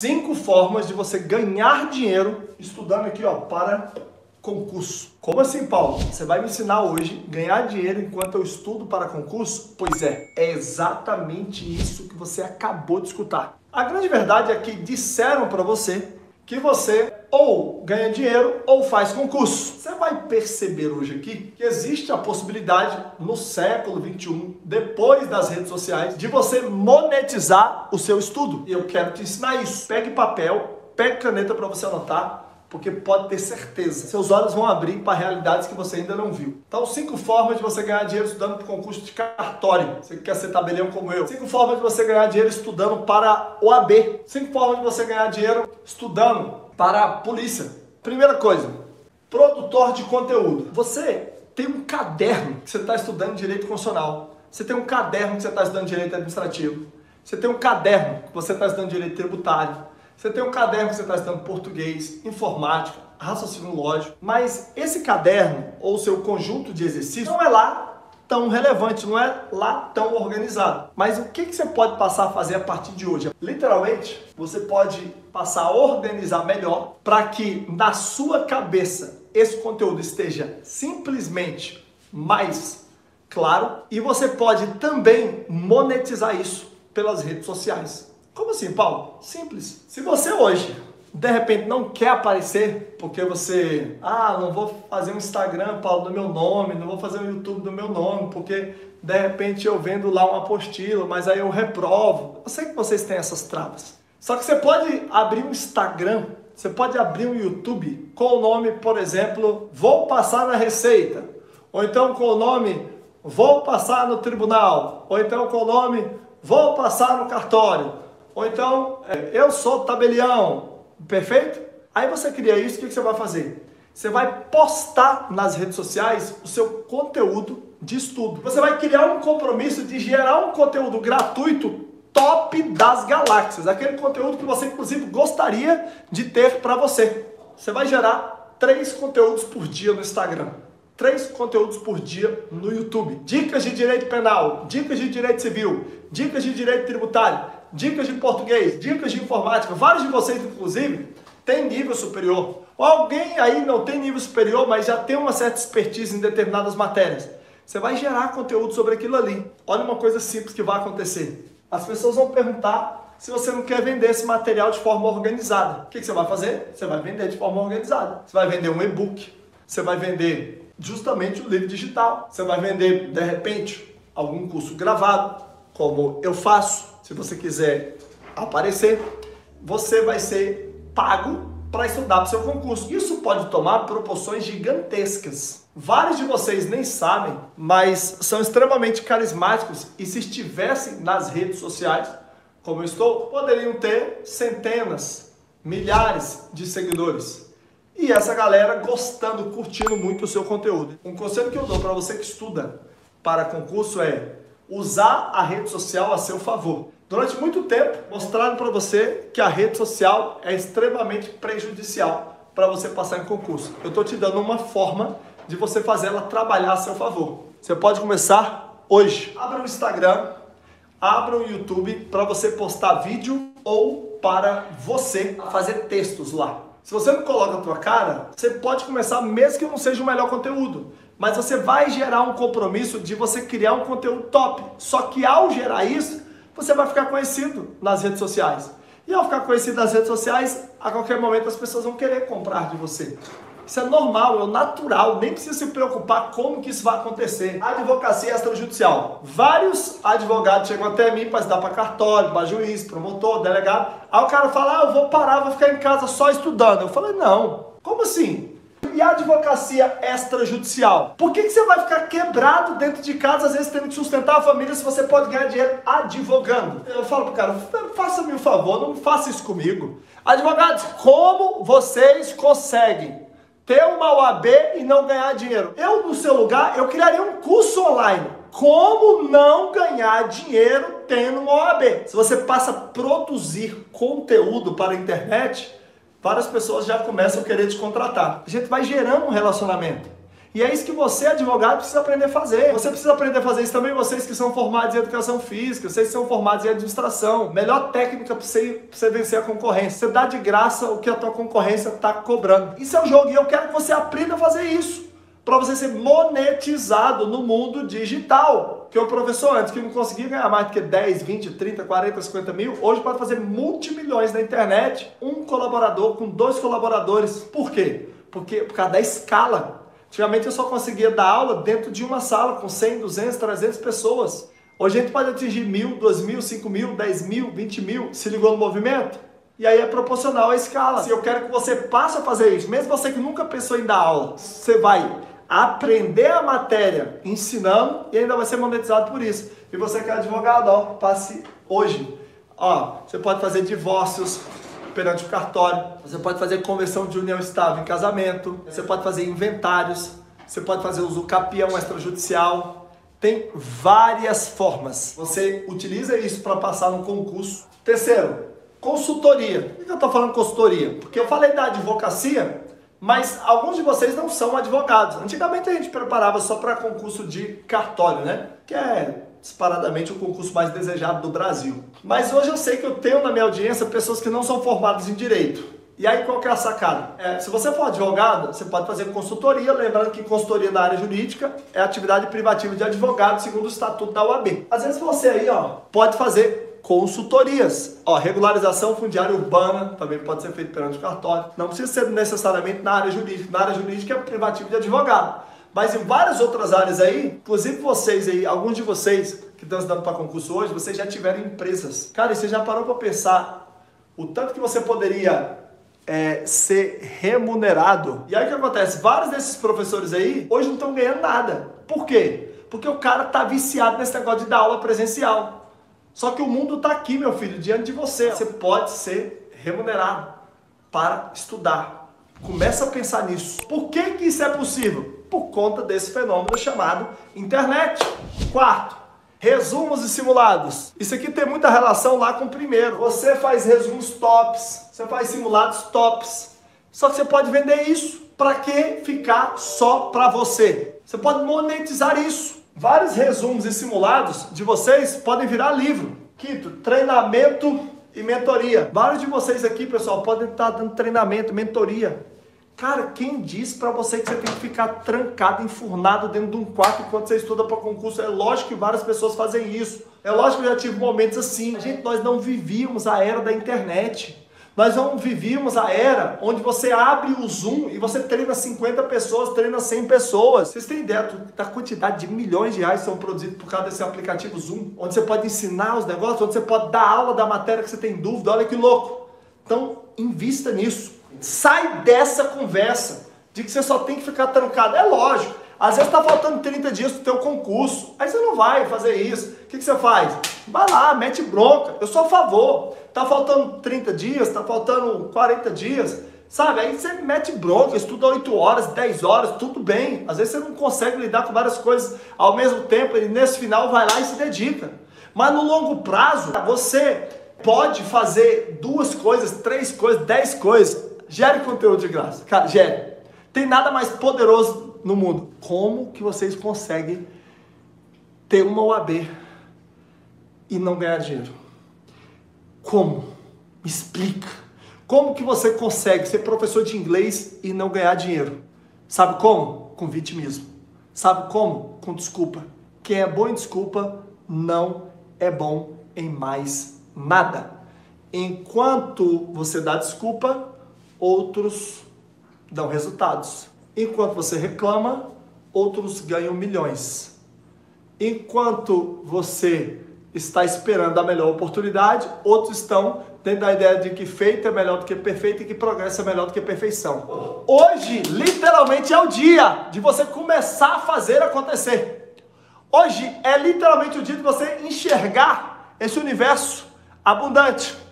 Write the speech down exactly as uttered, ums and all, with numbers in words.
Cinco formas de você ganhar dinheiro estudando aqui, ó, para concurso. Como assim, Paulo? Você vai me ensinar hoje a ganhar dinheiro enquanto eu estudo para concurso? Pois é, é exatamente isso que você acabou de escutar. A grande verdade é que disseram para você que você ou ganha dinheiro ou faz concurso. Você vai perceber hoje aqui que existe a possibilidade no século vinte e um, depois das redes sociais, de você monetizar o seu estudo. E eu quero te ensinar isso. Pegue papel, pegue caneta para você anotar, porque pode ter certeza, seus olhos vão abrir para realidades que você ainda não viu. Então, cinco formas de você ganhar dinheiro estudando para o concurso de cartório. Você que quer ser tabelião como eu. Cinco formas de você ganhar dinheiro estudando para O A B. Cinco formas de você ganhar dinheiro estudando para a polícia. Primeira coisa, produtor de conteúdo. Você tem um caderno que você está estudando direito constitucional. Você tem um caderno que você está estudando direito administrativo. Você tem um caderno que você está estudando direito tributário. Você tem um caderno que você está estudando português, informática, raciocínio lógico, mas esse caderno ou seu conjunto de exercícios não é lá tão relevante, não é lá tão organizado. Mas o que, que você pode passar a fazer a partir de hoje? Literalmente, você pode passar a organizar melhor para que na sua cabeça esse conteúdo esteja simplesmente mais claro e você pode também monetizar isso pelas redes sociais. Como assim, Paulo? Simples. Se você hoje, de repente, não quer aparecer porque você... Ah, não vou fazer um Instagram, Paulo, do meu nome, não vou fazer um YouTube do meu nome, porque, de repente, eu vendo lá uma apostila, mas aí eu reprovo. Eu sei que vocês têm essas travas. Só que você pode abrir um Instagram, você pode abrir um YouTube com o nome, por exemplo, Vou Passar na Receita. Ou então com o nome Vou Passar no Tribunal. Ou então com o nome Vou Passar no Cartório. Ou então, eu sou tabelião, perfeito? Aí você cria isso, o que você vai fazer? Você vai postar nas redes sociais o seu conteúdo de estudo. Você vai criar um compromisso de gerar um conteúdo gratuito top das galáxias. Aquele conteúdo que você, inclusive, gostaria de ter para você. Você vai gerar três conteúdos por dia no Instagram. Três conteúdos por dia no YouTube. Dicas de direito penal, dicas de direito civil, dicas de direito tributário, dicas de português, dicas de informática. Vários de vocês, inclusive, têm nível superior. Ou alguém aí não tem nível superior, mas já tem uma certa expertise em determinadas matérias. Você vai gerar conteúdo sobre aquilo ali. Olha uma coisa simples que vai acontecer. As pessoas vão perguntar se você não quer vender esse material de forma organizada. O que você vai fazer? Você vai vender de forma organizada. Você vai vender um e-book. Você vai vender justamente o livro digital. Você vai vender, de repente, algum curso gravado, como eu faço. Se você quiser aparecer, você vai ser pago para estudar para o seu concurso. Isso pode tomar proporções gigantescas. Vários de vocês nem sabem, mas são extremamente carismáticos e se estivessem nas redes sociais, como eu estou, poderiam ter centenas, milhares de seguidores. E essa galera gostando, curtindo muito o seu conteúdo. Um conselho que eu dou para você que estuda para concurso é usar a rede social a seu favor. Durante muito tempo, mostraram para você que a rede social é extremamente prejudicial para você passar em concurso. Eu estou te dando uma forma de você fazer ela trabalhar a seu favor. Você pode começar hoje. Abra o Instagram, abra o YouTube para você postar vídeo ou para você fazer textos lá. Se você não coloca a tua cara, você pode começar mesmo que não seja o melhor conteúdo. Mas você vai gerar um compromisso de você criar um conteúdo top. Só que ao gerar isso, você vai ficar conhecido nas redes sociais. E ao ficar conhecido nas redes sociais, a qualquer momento as pessoas vão querer comprar de você. Isso é normal, é natural, nem precisa se preocupar como que isso vai acontecer. Advocacia extrajudicial. Vários advogados chegam até mim para estudar para cartório, para juiz, promotor, delegado. Aí o cara fala, ah, eu vou parar, vou ficar em casa só estudando. Eu falei, não. Como assim? E a advocacia extrajudicial? Por que que você vai ficar quebrado dentro de casa, às vezes tendo que sustentar a família, se você pode ganhar dinheiro advogando? Eu falo pro cara, faça-me um favor, não faça isso comigo. Advogados, como vocês conseguem ter uma O A B e não ganhar dinheiro? Eu, no seu lugar, eu criaria um curso online. Como não ganhar dinheiro tendo uma O A B? Se você passa a produzir conteúdo para a internet, várias pessoas já começam a querer te contratar. A gente vai gerando um relacionamento. E é isso que você, advogado, precisa aprender a fazer. Você precisa aprender a fazer isso também, vocês que são formados em educação física, vocês que são formados em administração. Melhor técnica para você, pra você vencer a concorrência. Você dá de graça o que a tua concorrência está cobrando. Isso é um jogo e eu quero que você aprenda a fazer isso. Para você ser monetizado no mundo digital. Que o professor antes que não conseguia ganhar mais do que dez, vinte, trinta, quarenta, cinquenta mil, hoje pode fazer multimilhões na internet. Um colaborador com dois colaboradores. Por quê? Porque, por causa da escala. Antigamente eu só conseguia dar aula dentro de uma sala com cem, duzentas, trezentas pessoas. Hoje a gente pode atingir mil, dois mil, cinco mil, dez mil, vinte mil. Se ligou no movimento? E aí é proporcional à escala. Se eu quero que você passe a fazer isso, mesmo você que nunca pensou em dar aula, você vai aprender a matéria ensinando e ainda vai ser monetizado por isso. E você que é advogado, ó, passe hoje. Ó, você pode fazer divórcios perante o cartório, você pode fazer conversão de união estável em casamento, você pode fazer inventários, você pode fazer uso capião extrajudicial. Tem várias formas. Você utiliza isso para passar no concurso. Terceiro, consultoria. Por que eu estou falando consultoria? Porque eu falei da advocacia, mas alguns de vocês não são advogados. Antigamente a gente preparava só para concurso de cartório, né? Que é disparadamente o concurso mais desejado do Brasil. Mas hoje eu sei que eu tenho na minha audiência pessoas que não são formadas em direito. E aí qual que é a sacada? É, se você for advogado, você pode fazer consultoria, lembrando que consultoria na área jurídica é atividade privativa de advogado, segundo o estatuto da U A B. Às vezes você aí, ó, pode fazer consultorias. Ó, regularização fundiária urbana também pode ser feito perante o cartório. Não precisa ser necessariamente na área jurídica. Na área jurídica é privativo de advogado. Mas em várias outras áreas aí, inclusive vocês aí, alguns de vocês que estão estudando para concurso hoje, vocês já tiveram empresas. Cara, e você já parou para pensar o tanto que você poderia é, ser remunerado? E aí o que acontece? Vários desses professores aí, hoje não estão ganhando nada. Por quê? Porque o cara tá viciado nesse negócio de dar aula presencial. Só que o mundo está aqui, meu filho, diante de você. Você pode ser remunerado para estudar. Começa a pensar nisso. Por que que isso é possível? Por conta desse fenômeno chamado internet. Quarto, resumos e simulados. Isso aqui tem muita relação lá com o primeiro. Você faz resumos tops, você faz simulados tops. Só que você pode vender isso. Para que ficar só para você? Você pode monetizar isso. Vários resumos e simulados de vocês podem virar livro. Quinto, treinamento e mentoria. Vários de vocês aqui, pessoal, podem estar dando treinamento, mentoria. Cara, quem disse pra você que você tem que ficar trancado, enfurnado dentro de um quarto enquanto você estuda para concurso? É lógico que várias pessoas fazem isso. É lógico que eu já tive momentos assim. Gente, nós não vivíamos a era da internet. Nós não vivíamos a era onde você abre o Zoom e você treina cinquenta pessoas, treina cem pessoas. Vocês têm ideia da quantidade de milhões de reais que são produzidos por causa desse aplicativo Zoom? Onde você pode ensinar os negócios, onde você pode dar aula da matéria que você tem dúvida. Olha que louco. Então, invista nisso. Sai dessa conversa de que você só tem que ficar trancado. É lógico. Às vezes está faltando trinta dias para o teu concurso. Aí você não vai fazer isso. O que, que você faz? Vai lá, mete bronca. Eu sou a favor. Está faltando trinta dias, está faltando quarenta dias. Sabe? Aí você mete bronca, estuda oito horas, dez horas, tudo bem. Às vezes você não consegue lidar com várias coisas ao mesmo tempo. E nesse final vai lá e se dedica. Mas no longo prazo, você pode fazer duas coisas, três coisas, dez coisas. Gere conteúdo de graça. Cara, gere. Tem nada mais poderoso no mundo. Como que vocês conseguem ter uma O A B e não ganhar dinheiro? Como? Me explica. Como que você consegue ser professor de inglês e não ganhar dinheiro? Sabe como? Com vitimismo. Sabe como? Com desculpa. Quem é bom em desculpa não é bom em mais nada. Enquanto você dá desculpa, outros dão resultados. Enquanto você reclama, outros ganham milhões. Enquanto você está esperando a melhor oportunidade, outros estão tendo a ideia de que feito é melhor do que perfeito e que progresso é melhor do que perfeição. Hoje, literalmente, é o dia de você começar a fazer acontecer. Hoje é literalmente o dia de você enxergar esse universo abundante.